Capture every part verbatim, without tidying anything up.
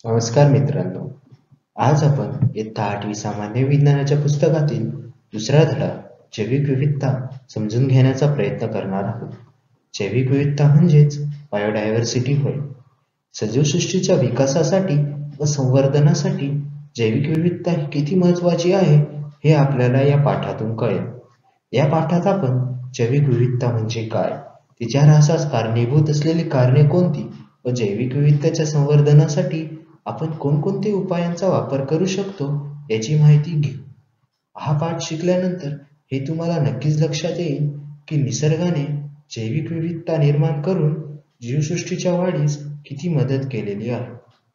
नमस्कार मित्रांनो, आज आपण इयत्ता आठवी सामान्य विज्ञानाच्या पुस्तकातील दुसरा धडा जैविक विविधता समजून घेण्याचा प्रयत्न करणार आहोत. जैविक विविधता म्हणजेच बायोडायव्हर्सिटी होय. सजीवसृष्टीच्या विकासासाठी व संवर्धनासाठी जैविक विविधता ही किती महत्त्वाची आहे हे आपल्याला या पाठातून कळेल. या पाठात आपण जैविक विविधता म्हणजे काय, तिच्या ऱ्हासास कारणीभूत असलेली कारणे कोणती व जैविक विविधतेच्या संवर्धनासाठी आपण कोणकोणते उपायांचा वापर करू शकतो याची माहिती घेऊ. हा पाठ शिकल्यानंतर हे तुम्हाला नक्कीच लक्षात येईल की निसर्गाने जैविक विविधता निर्माण करून जीवसृष्टीच्या वाढीस किती मदत केलेली आहे.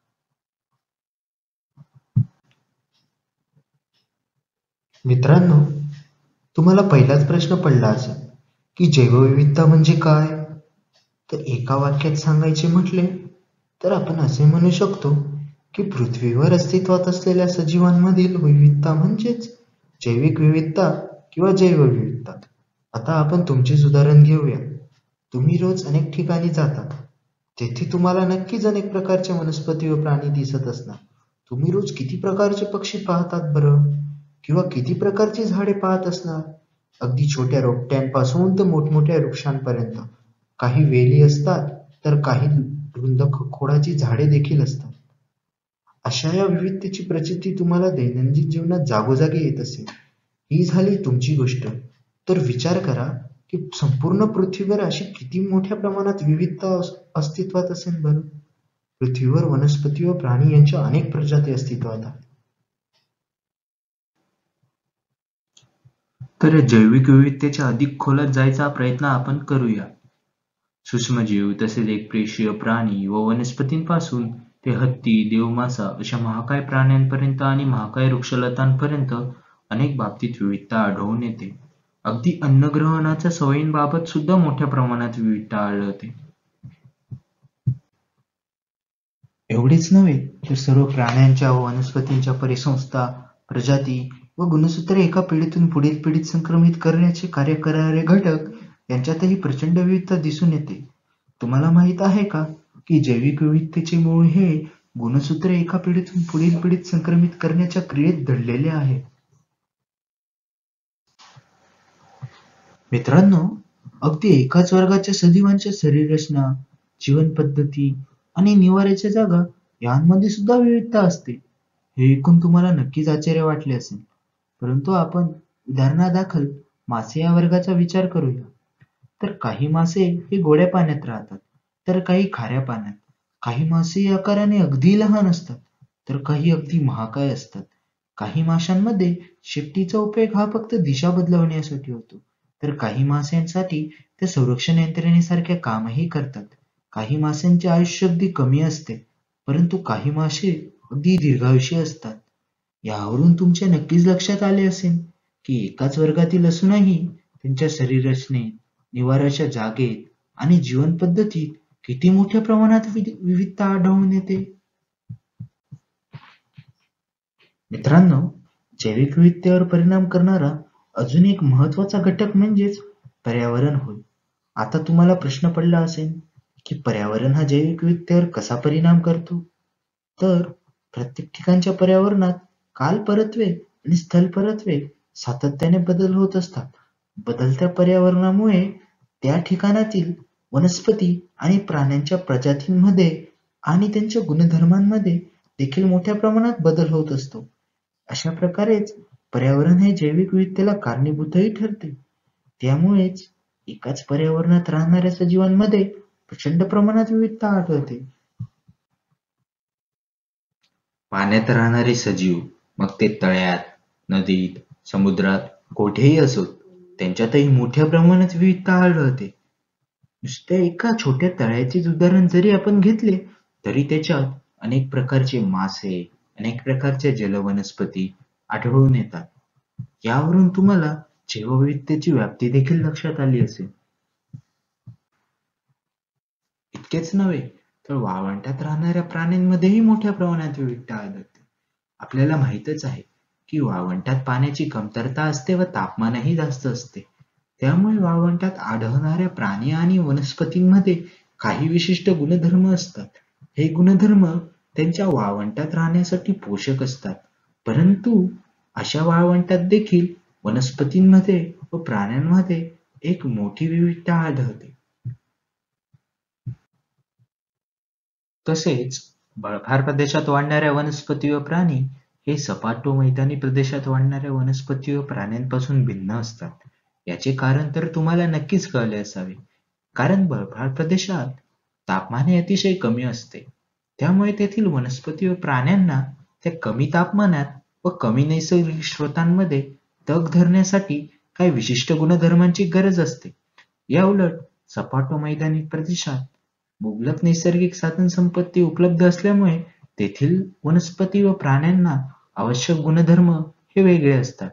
मित्रांनो, तुम्हाला पहिलाच प्रश्न पडला असेल की जैवविविधता म्हणजे काय? तर एका वाक्यात सांगायचे म्हटले तर आपण असे म्हणू शकतो की पृथ्वीवर अस्तित्वात असलेल्या सजीवांमधील विविधता म्हणजेच जैविक विविधता किंवा जैवविविधता. आता आपण तुमचेच उदाहरण घेऊया. तुम्ही रोज अनेक ठिकाणी जातात, तेथे तुम्हाला नक्कीच अनेक प्रकारचे वनस्पती व प्राणी दिसत असणार. तुम्ही रोज किती प्रकारचे पक्षी पाहतात बरं? किंवा किती प्रकारची झाडे पाहत असणार? अगदी छोट्या रोपट्यांपासून तर मोठमोठ्या वृक्षांपर्यंत. काही वेली असतात तर काही रुंद खोडाची झाडे देखील असतात. अशा या विविधतेची प्रचिती तुम्हाला दैनंदिन जीवनात जागोजागी येत असेल. ही झाली तुमची गोष्ट. तर विचार करा की संपूर्ण पृथ्वीवर अशी किती मोठ्या प्रमाणात विविधता अस्तित्वात असेल बरं? पृथ्वीवर वनस्पती व प्राणी यांच्या अनेक प्रजाती अस्तित्वात आहेत. तर जैविक विविधतेच्या अधिक खोलात जायचा प्रयत्न आपण करूया. सूक्ष्मजीव तसेच एकप्रेषीय प्राणी व वनस्पतींपासून ते हत्ती, देवमासा अशा महाकाय प्राण्यांपर्यंत आणि महाकाय वृक्षलतांपर्यंत अनेक बाबतीत विविधता आढळून येते. अगदी अन्नग्रहणाच्या सवयींबाबत सुद्धा मोठ्या प्रमाणात विविधता आढळते. एवढेच नव्हे तर सर्व प्राण्यांच्या व वनस्पतींच्या परिसंस्था, प्रजाती व गुणसूत्रे एका पिढीतून पुढील पिढीत संक्रमित करण्याचे कार्य करणारे घटक यांच्यातही प्रचंड विविधता दिसून येते. तुम्हाला माहित आहे का की जैविक विविधतेचे मूळ हे गुणसूत्रे एका पिढीतून पुढील पिढीत संक्रमित करण्याच्या क्रियेत दडलेले आहे. मित्रांनो, अगदी एकाच वर्गाच्या सजीवांच्या शरीर रचना, जीवन पद्धती आणि निवाऱ्याच्या जागा यांमध्ये सुद्धा विविधता असते. हे ऐकून तुम्हाला नक्कीच आश्चर्य वाटले असेल. परंतु आपण उदाहरणादाखल मासे या वर्गाचा विचार करूया. तर काही मासे हे गोड्या पाण्यात राहतात, तर काही खाऱ्या पाण्यात. काही मासे आकाराने अगदी लहान असतात, तर काही अगदी महाकाय असतात. काही माशांमध्ये शेपटीचा उपयोग हा फक्त दिशा बदलवण्यासाठी होतो, तर काही माशांसाठी ते संरक्षण यंत्रणेसारखे कामही करतात. काही माशांचे आयुष्य अगदी कमी असते, परंतु काही मासे अगदी दीर्घायुषी असतात. यावरून तुमच्या नक्कीच लक्षात आले असेल की एकाच वर्गातील असूनही त्यांच्या शरीर रचनेत, निवाऱ्याच्या जागेत आणि जीवन पद्धतीत किती मोठ्या प्रमाणात विविधता आढळून येते. मित्रांनो, जैविक विविधतेवर परिणाम करणारा अजून एक महत्त्वाचा घटक म्हणजेच पर्यावरण होय. आता तुम्हाला प्रश्न पडला असेल की पर्यावरण हा जैविक विविधतेवर कसा परिणाम करतो? तर प्रत्येक ठिकाणच्या पर्यावरणात कालपरत्वे आणि स्थलपरत्वे सातत्याने बदल होत असतात. बदलत्या पर्यावरणामुळे त्या ठिकाणातील वनस्पती आणि प्राण्यांच्या प्रजातींमध्ये आणि त्यांच्या गुणधर्मांमध्ये देखील मोठ्या प्रमाणात बदल होत असतो. अशा प्रकारेच पर्यावरण हे जैविक विविधतेला कारणीभूतही ठरते. त्यामुळेच एकाच पर्यावरणात राहणाऱ्या सजीवांमध्ये प्रचंड प्रमाणात विविधता आढळते. पाण्यात राहणारे सजीव, मग ते तळ्यात, नदीत, समुद्रात कोठेही असोत, त्यांच्यातही मोठ्या प्रमाणात विविधता आढळते. नुसत्या एका छोट्या तळ्याचेच उदाहरण जरी आपण घेतले तरी त्याच्यात अनेक प्रकारचे मासे, अनेक प्रकारच्या जलवनस्पती आढळून येतात. यावरून तुम्हाला जैवविविधतेची व्याप्ती देखील लक्षात आली असेल. इतकेच नव्हे तर वाळवंटात राहणाऱ्या प्राण्यांमध्येही मोठ्या प्रमाणात विविधता आढळते. आपल्याला माहीतच आहे की वाळवंटात पाण्याची कमतरता असते व तापमानही जास्त असते. त्यामुळे वाळवंटात आढळणाऱ्या प्राणी आणि वनस्पतींमध्ये काही विशिष्ट गुणधर्म असतात. हे गुणधर्म त्यांच्या वाळवंटात राहण्यासाठी पोषक असतात, परंतु अशा वाळवंटात देखील वनस्पतींमध्ये व प्राण्यांमध्ये एक मोठी विविधता आढळते. तसेच बर्फाळ प्रदेशात वाढणाऱ्या वनस्पती व प्राणी हे सपाट व मैदानी प्रदेशात वाढणाऱ्या वनस्पती व प्राण्यांपासून भिन्न असतात. याचे कारण तर तुम्हाला नक्कीच कळले असावे, कारण बर्फाळ प्रदेशात तापमान हे अतिशय कमी असते, त्यामुळे तेथील वनस्पती व प्राण्यांना त्या कमी तापमानात व कमी नैसर्गिक स्रोतांमध्ये तग धरण्यासाठी काही विशिष्ट गुणधर्मांची गरज असते. या उलट सपाट व मैदानी प्रदेशात मुबलक नैसर्गिक साधनसंपत्ती उपलब्ध असल्यामुळे तेथील वनस्पती व प्राण्यांना आवश्यक गुणधर्म हे वेगळे असतात.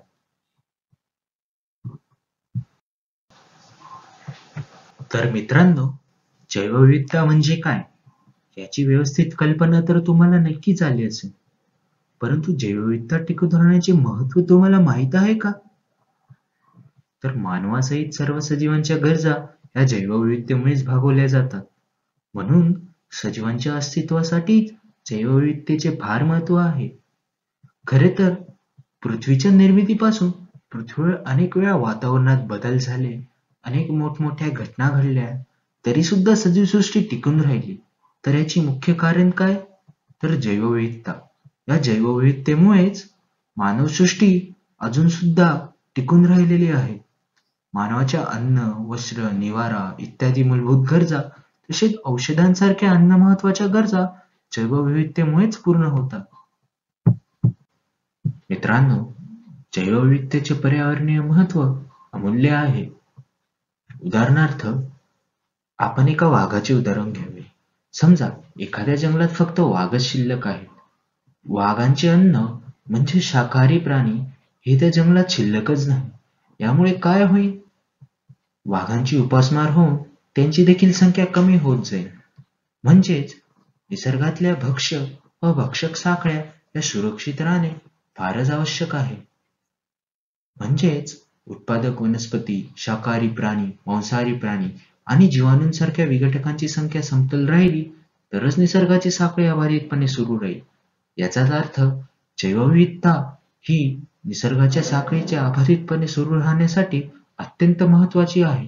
तर मित्रांनो, जैवविविधता म्हणजे काय याची व्यवस्थित कल्पना तर तुम्हाला नक्कीच आली असेल, परंतु जैवविविधता टिकवून ठेवण्याचे महत्त्व तुम्हाला माहित आहे का? तर मानवासहित सर्व सजीवांच्या गरजा या जैवविविधतेमुळेच भागवल्या जातात. म्हणून सजीवांच्या अस्तित्वासाठी जैवविविधतेचे फार महत्त्व आहे. खरे तर पृथ्वीच्या निर्मितीपासून पृथ्वीवर अनेक वेळा वातावरणात बदल झाले, अनेक मोठमोठ्या घटना घडल्या, तरी सुद्धा सजीवसृष्टी टिकून राहिली. तर याची मुख्य कारण काय? तर जैवविविधता. या जैवविविधतेमुळेच मानवसृष्टी अजून सुद्धा टिकून राहिलेली आहे. मानवाच्या अन्न, वस्त्र, निवारा इत्यादी मूलभूत गरजा तसेच औषधांसारख्या अन्न महत्वाच्या गरजा जैवविविधतेमुळेच पूर्ण होतात. मित्रांनो, जैवविविधतेचे पर्यावरणीय महत्त्व अमूल्य आहे. उदाहरणार्थ, आपण एका वाघाचे उदाहरण घ्यावे. समजा एखाद्या जंगलात फक्त वाघच शिल्लक आहेत. वाघांचे अन्न म्हणजे शाकाहारी प्राणी हे त्या जंगलात शिल्लकच नाही. यामुळे काय होईल? वाघांची उपासमार होऊन त्यांची देखील संख्या कमी होत जाईल. म्हणजेच निसर्गातल्या भक्ष्य व भक्षक साखळ्या या सुरक्षित राहणे फारच आवश्यक आहे. म्हणजेच उत्पादक वनस्पती, शाकाहारी प्राणी, मांसाहारी प्राणी आणि जीवाणूंसारख्या विघटकांची संख्या समतोल राहिली तरच निसर्गाची साखळी अबाधितपणे सुरू राहील. याचाच अर्थ जैवविविधता ही निसर्गाच्या साखळीच्या अबाधितपणे सुरू राहण्यासाठी अत्यंत महत्वाची आहे.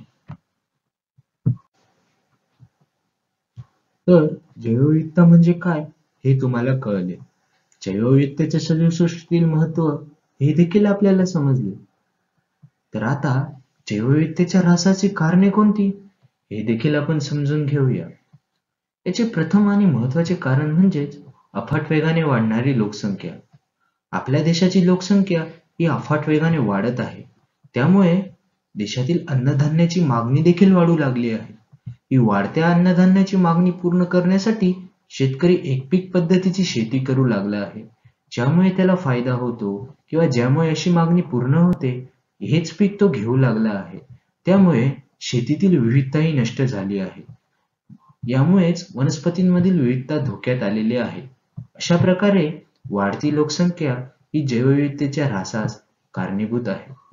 तर जैवविविधता म्हणजे काय हे तुम्हाला कळले. जैवविविधतेचे सजीवसृष्टीतील महत्त्व हे देखील आपल्याला समजले. तर आता जैवविविधतेच्या ऱ्हासाची कारणे कोणती हे देखील आपण समजून घेऊया. याचे प्रथम आणि महत्वाचे कारण म्हणजेच अफाट वेगाने वाढणारी लोकसंख्या. आपल्या देशाची लोकसंख्या ही अफाट वेगाने वाढत आहे. त्यामुळे देशातील अन्नधान्याची मागणी देखील वाढू लागली आहे. ही वाढत्या अन्नधान्याची मागणी पूर्ण करण्यासाठी शेतकरी एकपीक पद्धतीची शेती करू लागला आहे. ज्यामुळे त्याला फायदा होतो किंवा ज्यामुळे अशी मागणी पूर्ण होते हेच पीक तो घेऊ लागला आहे. त्यामुळे शेतीतील विविधताही नष्ट झाली आहे. यामुळेच वनस्पतींमधील विविधता धोक्यात आलेली आहे. अशा प्रकारे वाढती लोकसंख्या ही जैवविविधतेच्या ऱ्हासास कारणीभूत आहे.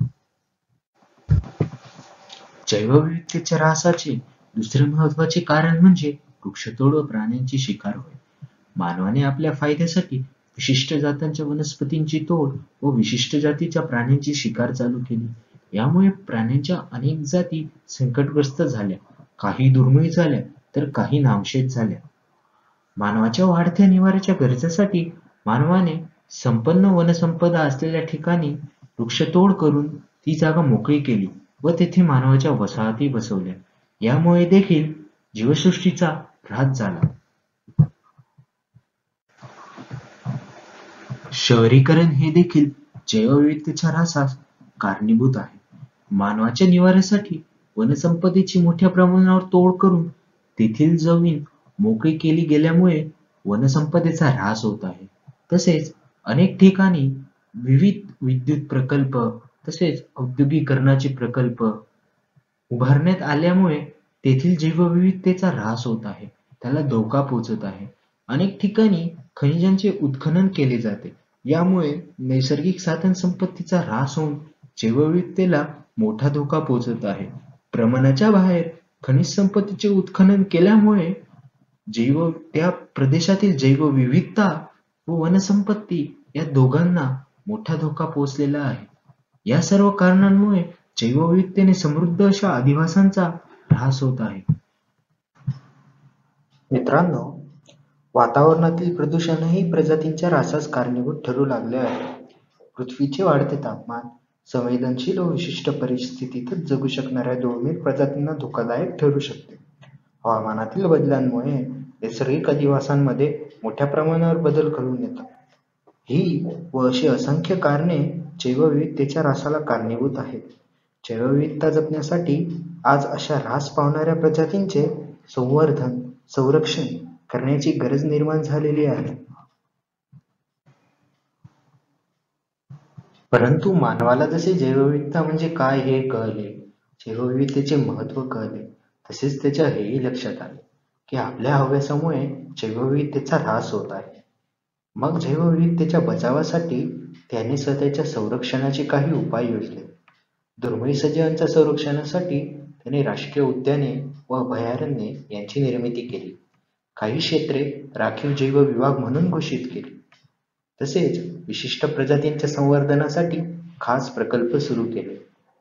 जैवविविधतेच्या ऱ्हासाचे दुसरे महत्वाचे कारण म्हणजे वृक्षतोड व प्राण्यांची शिकार होय. मानवाने आपल्या फायद्यासाठी विशिष्ट जातींच्या वनस्पतींची तोड व विशिष्ट जातीच्या प्राण्यांची शिकार चालू केली. यामुळे प्राण्यांच्या अनेक जाती संकटग्रस्त झाल्या, काही दुर्मिळ झाल्या तर काही नामशेष झाल्या. मानवाच्या वाढत्या निवाऱ्याच्या गरजेसाठी मानवाने संपन्न वनसंपदा असलेल्या ठिकाणी वृक्षतोड करून ती जागा मोकळी केली व तेथे मानवाच्या वसाहती बसवल्या. यामुळे देखील जीवसृष्टीचा ऱ्हास झाला. शहरीकरण हे देखील जैवविविधतेच्या ऱ्हासास कारणीभूत आहे. मानवाच्या निवाऱ्यासाठी वनसंपदेची मोठ्या प्रमाणावर तोड करून तेथील जमीन मोकळी केली गेल्यामुळे वनसंपदेचा ऱ्हास होत आहे. तसेच अनेक ठिकाणी विविध विद्युत प्रकल्प तसेच औद्योगिकरणाचे प्रकल्प उभारण्यात आल्यामुळे तेथील जैवविविधतेचा ऱ्हास होत आहे, त्याला धोका पोहोचत आहे. अनेक ठिकाणी खनिजांचे उत्खनन केले जाते. यामुळे नैसर्गिक साधन संपत्तीचा ऱ्हास होऊन जैवविविधतेला मोठा धोका पोहोचत आहे. प्रमाणाच्या बाहेर खनिज संपत्तीचे उत्खनन केल्यामुळे जैव त्या प्रदेशातील जैवविविधता व वनसंपत्ती या दोघांना मोठा धोका पोहोचलेला आहे. या सर्व कारणांमुळे जैवविविधतेने समृद्ध अशा आदिवासांचा ऱ्हास होत आहे. मित्रांनो, वातावरणातील प्रदूषणही प्रजातींच्या ऱ्हासास कारणीभूत ठरू लागले आहे. पृथ्वीचे वाढते तापमान संवेदनशील व विशिष्ट परिस्थितीतच जगू शकणाऱ्या दुर्मिळ प्रजातींना धोकादायक ठरू शकते. हवामानातील बदलांमुळे नैसर्गिक अधिवासांमध्ये मोठ्या प्रमाणावर बदल घडून येतात. ही व अशी असंख्य कारणे जैवविविधतेच्या ऱ्हासाला कारणीभूत आहेत. जैवविविधता जपण्यासाठी आज अशा ऱ्हास पावणाऱ्या प्रजातींचे संवर्धन, संरक्षण करण्याची गरज निर्माण झालेली आहे. परंतु मानवाला जसे जैवविविधता म्हणजे काय हे कळले, जैवविविधतेचे महत्त्व कळले, तसेच त्याच्या हेही लक्षात आले की आपल्या हव्यासामुळे जैवविविधतेचा ऱ्हास होत आहे. मग जैवविविधतेच्या बचावासाठी त्याने स्वतःच्या संरक्षणाचे काही उपाय योजले. दुर्मिळ सजीवांच्या संरक्षणासाठी त्याने राष्ट्रीय उद्याने व अभयारण्ये यांची निर्मिती केली. काही क्षेत्रे राखीव जैवविभाग म्हणून घोषित केली. तसेच विशिष्ट प्रजातींच्या संवर्धनासाठी खास प्रकल्प सुरू केले.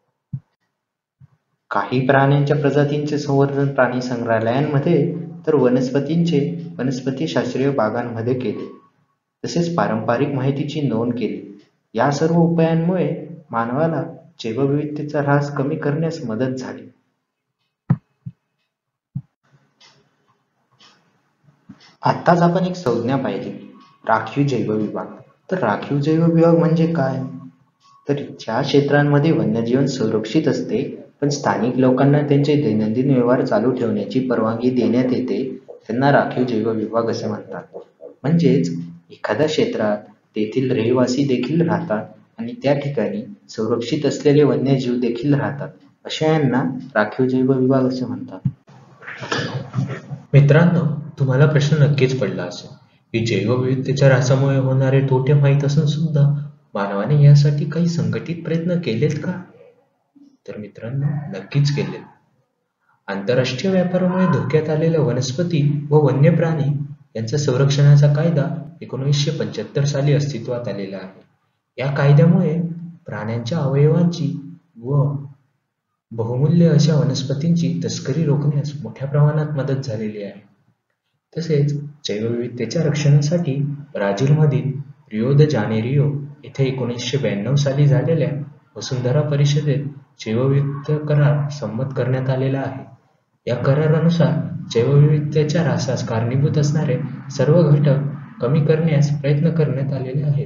काही प्राण्यांच्या प्रजातींचे संवर्धन प्राणी संग्रहालयांमध्ये तर वनस्पतींचे वनस्पतिशास्त्रीय बागांमध्ये केले. तसेच पारंपरिक माहितीची नोंद केली. या सर्व उपायांमुळे मानवाला जैवविविधतेचा ऱ्हास कमी करण्यास मदत झाली. आत्ताच आपण एक संज्ञा पाहिली, राखीव जैवविभाग. तर राखीव जैवविभाग म्हणजे काय? तर ज्या क्षेत्रांमध्ये वन्यजीवन संरक्षित असते पण स्थानिक लोकांना त्यांचे दैनंदिन व्यवहार चालू ठेवण्याची परवानगी देण्यात येते, त्यांना राखीव जैवविभाग असे म्हणतात. म्हणजेच एखाद्या क्षेत्रात तेथील रहिवासी देखील राहतात आणि त्या ठिकाणी संरक्षित असलेले वन्यजीव देखील राहतात. अशा यांना राखीव जैवविभाग असे म्हणतात. मित्रांनो, तुम्हाला प्रश्न नक्कीच पडला असेल की जैवविविधतेच्या ऱ्हासामुळे होणारे तोटे माहीत असून सुद्धा मानवाने यासाठी काही संघटित प्रयत्न केलेत का? तर मित्रांनो, नक्कीच केलेत. आंतरराष्ट्रीय व्यापारामुळे धोक्यात आलेल्या वनस्पती व वन्य प्राणी यांच्या संरक्षणाचा कायदा एकोणीसशे पंच्याहत्तर साली अस्तित्वात आलेला आहे. या कायद्यामुळे प्राण्यांच्या अवयवांची व बहुमूल्य अशा वनस्पतींची तस्करी रोखण्यास मोठ्या प्रमाणात मदत झालेली आहे. तसेच जैवविविधतेच्या रक्षणासाठी ब्राझीलमधील रिओ द जानेरियो येथे एकोणीसशे ब्याण्णव साली झालेल्या वसुंधरा परिषदेत जैवविविधता करार संमत करण्यात आलेला आहे. या करारानुसार जैवविविधतेच्या ऱ्हासास कारणीभूत असणारे सर्व घटक कमी करण्यास प्रयत्न करण्यात आलेले आहेत.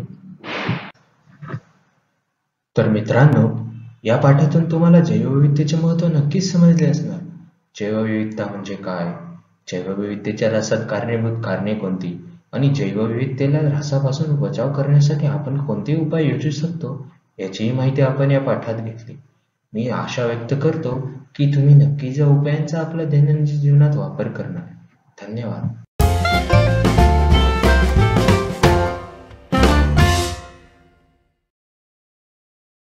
तर मित्रांनो, या पाठातून तुम्हाला जैवविविधतेचे महत्त्व नक्कीच समजले असणार. जैवविविधता म्हणजे काय, जैवविविधतेच्या ऱ्हासात कारणीभूत कारणे कोणती आणि जैवविविधतेला ऱ्हासापासून बचाव करण्यासाठी आपण कोणते उपाय योजू शकतो याचीही माहिती आपण या पाठात घेतली. मी आशा व्यक्त करतो की तुम्ही नक्कीच या उपायांचा आपल्या दैनंदिन जीवनात वापर करणार. धन्यवाद.